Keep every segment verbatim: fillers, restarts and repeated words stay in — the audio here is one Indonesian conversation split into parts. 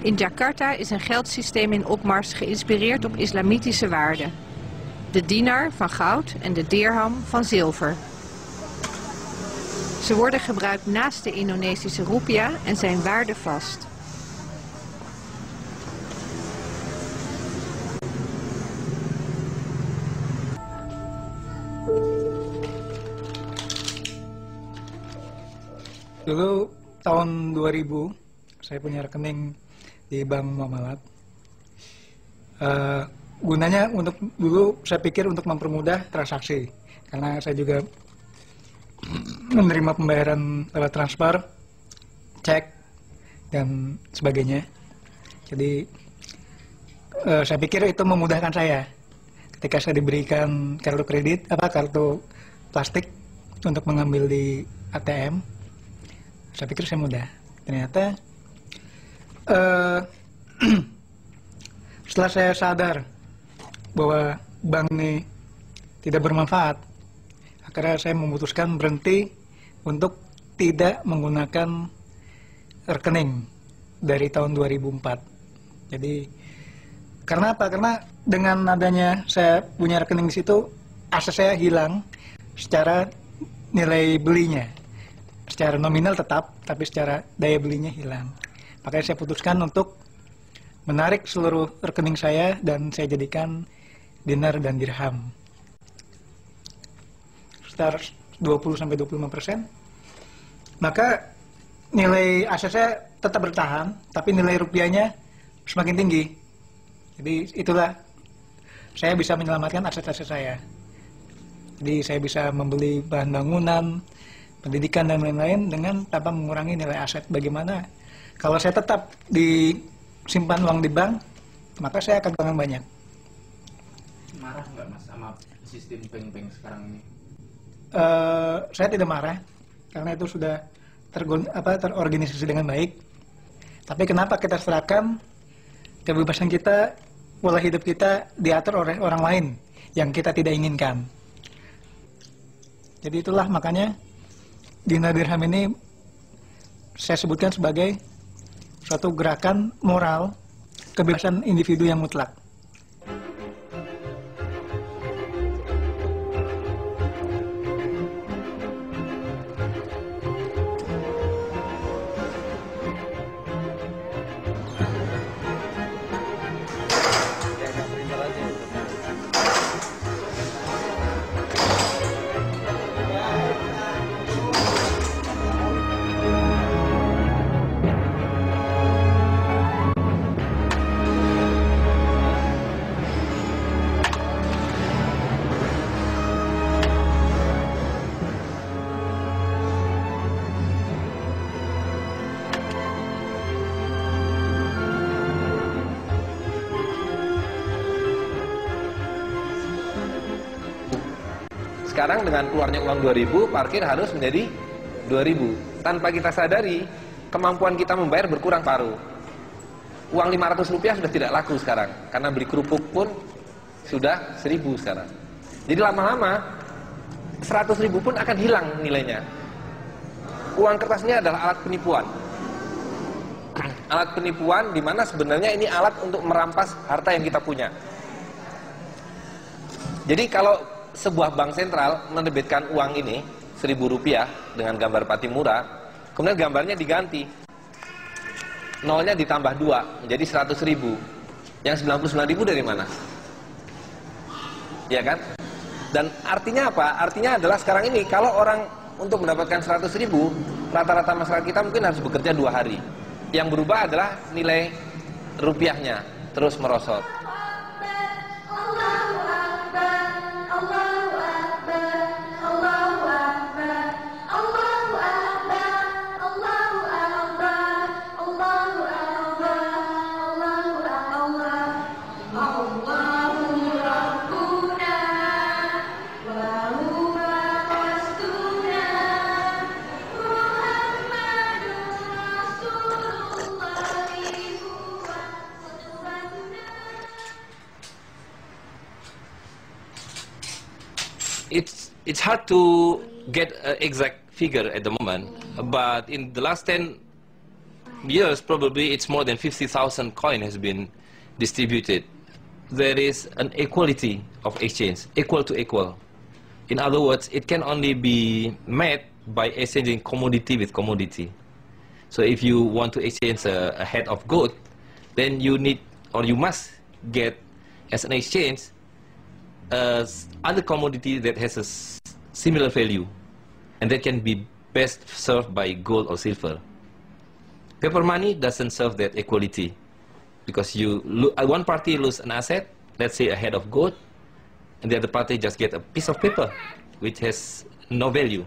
In Jakarta is een geldsysteem in opmars geïnspireerd op islamitische waarden. De dinar van goud en de dirham van zilver. Ze worden gebruikt naast de Indonesische roepia en zijn waardevast. Dulu tahun dua ribu saya punya rekening di Bank Muamalat. Uh, gunanya untuk dulu saya pikir untuk mempermudah transaksi, karena saya juga menerima pembayaran lewat transfer, cek dan sebagainya. Jadi uh, saya pikir itu memudahkan saya ketika saya diberikan kartu kredit apa kartu plastik untuk mengambil di A T M. Saya pikir saya mudah. Ternyata uh, setelah saya sadar bahwa bank ini tidak bermanfaat, akhirnya saya memutuskan berhenti untuk tidak menggunakan rekening dari tahun dua ribu empat. Jadi karena apa? Karena dengan adanya saya punya rekening di situ, aset saya hilang secara nilai belinya. Secara nominal tetap, tapi secara daya belinya hilang. Makanya saya putuskan untuk menarik seluruh rekening saya dan saya jadikan dinar dan dirham. Sekitar dua puluh sampai dua puluh lima persen. Maka nilai aset saya tetap bertahan, tapi nilai rupiahnya semakin tinggi. Jadi itulah saya bisa menyelamatkan aset-aset saya. Jadi saya bisa membeli bahan bangunan, pendidikan dan lain-lain dengan tanpa mengurangi nilai aset. Bagaimana kalau saya tetap disimpan uang di bank, maka saya akan kehilangan banyak. Marah nggak Mas sama sistem bank-bank sekarang ini? Uh, saya tidak marah karena itu sudah tergon, apa, terorganisasi dengan baik. Tapi kenapa kita serahkan kebebasan kita, pola hidup kita diatur oleh orang lain yang kita tidak inginkan? Jadi itulah makanya dinar dirham ini saya sebutkan sebagai suatu gerakan moral kebebasan individu yang mutlak. Sekarang dengan keluarnya uang dua ribu, parkir harus menjadi dua ribu. Tanpa kita sadari, kemampuan kita membayar berkurang paruh. Uang lima ratus rupiah sudah tidak laku sekarang, karena beli kerupuk pun sudah seribu sekarang. Jadi lama-lama seratus ribu pun akan hilang nilainya. Uang kertasnya adalah alat penipuan. Alat penipuan di mana sebenarnya ini alat untuk merampas harta yang kita punya. Jadi kalau sebuah bank sentral menerbitkan uang ini seribu rupiah dengan gambar Patimura, kemudian gambarnya diganti, nolnya ditambah dua menjadi seratus ribu, yang sembilan puluh sembilan ribu dari mana? Ya kan? Dan artinya apa? Artinya adalah sekarang ini kalau orang untuk mendapatkan seratus ribu, rata-rata masyarakat kita mungkin harus bekerja dua hari. Yang berubah adalah nilai rupiahnya terus merosot. It's it's hard to get an exact figure at the moment, but in the last ten years, probably it's more than fifty thousand coin has been distributed. There is an equality of exchange, equal to equal. In other words, it can only be met by exchanging commodity with commodity. So if you want to exchange a, a head of goat, then you need, or you must get as an exchange uh, other commodity that has a s similar value, and that can be best served by gold or silver. Paper money doesn't serve that equality, because you lo one party lose an asset, let's say a head of gold, and the other party just get a piece of paper which has no value.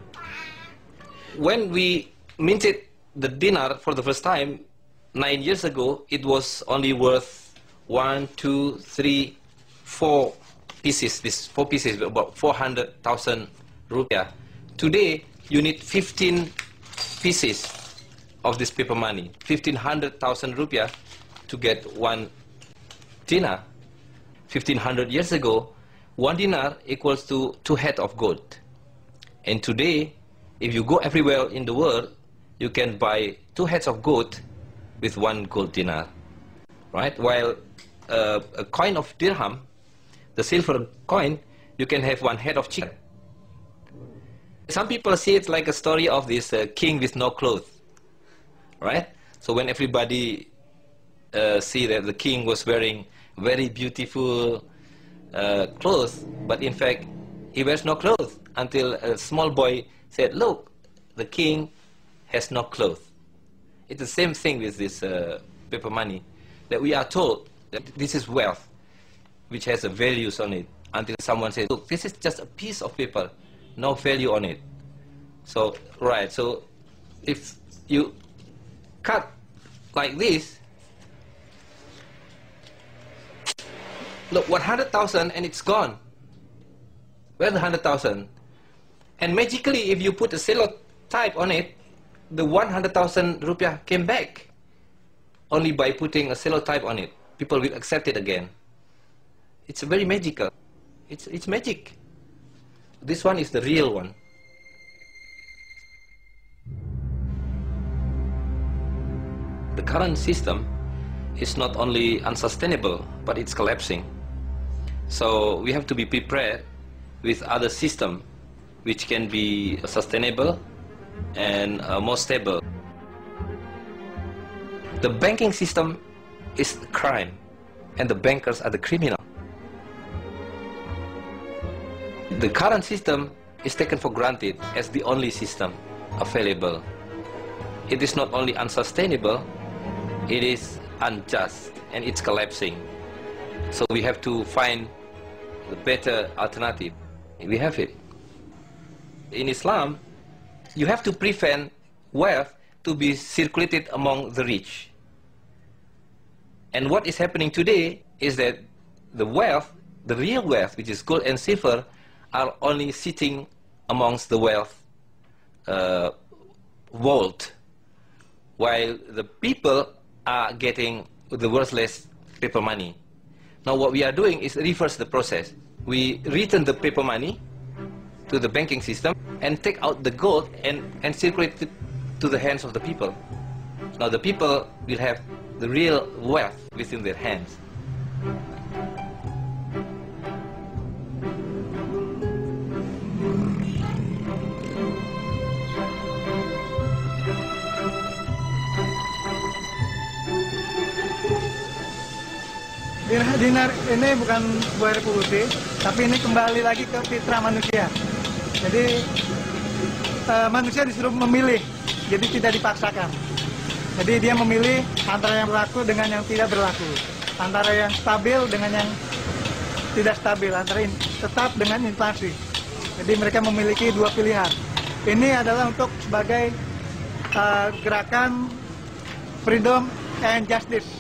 When we minted the dinar for the first time nine years ago, it was only worth one, two, three, four pieces. This four pieces, about four hundred thousand rupiah. Today, you need fifteen pieces of this paper money, fifteen hundred thousand rupiah, to get one dinar. Fifteen hundred years ago, one dinar equals to two head of gold. And today, if you go everywhere in the world, you can buy two heads of gold with one gold dinar, right? While uh, a coin of dirham, the silver coin, you can have one head of chicken. Some people see it like a story of this uh, king with no clothes, right? So when everybody uh, see that the king was wearing very beautiful uh, clothes, but in fact he wears no clothes, until a small boy said, look, the king has no clothes. It's the same thing with this uh, paper money, that we are told that this is wealth which has a values on it, until someone says, look, this is just a piece of paper, no value on it. So, right, so if you cut like this, look, one hundred thousand and it's gone. Where's the one hundred thousand? And magically, if you put a cello type on it, the one hundred thousand rupiah came back. Only by putting a cello type on it, people will accept it again. It's very magical. It's, it's magic. This one is the real one. The current system is not only unsustainable, but it's collapsing. So we have to be prepared with other system which can be sustainable and uh, more stable. The banking system is the crime, and the bankers are the criminal. The current system is taken for granted as the only system available. It is not only unsustainable, it is unjust, and it's collapsing. So we have to find the better alternative. We have it. In Islam, you have to prevent wealth to be circulated among the rich. And what is happening today is that the wealth, the real wealth, which is gold and silver, are only sitting amongst the wealth uh, vault, while the people are getting the worthless paper money. Now what we are doing is reverse the process. We return the paper money to the banking system and take out the gold and, and circulate it to the hands of the people. Now the people will have the real wealth within their hands. Dinar ini bukan sebuah revolusi, tapi ini kembali lagi ke fitrah manusia. Jadi uh, manusia disuruh memilih, jadi tidak dipaksakan. Jadi dia memilih antara yang berlaku dengan yang tidak berlaku, antara yang stabil dengan yang tidak stabil, antara in, tetap dengan inflasi. Jadi mereka memiliki dua pilihan. Ini adalah untuk sebagai uh, gerakan freedom and justice.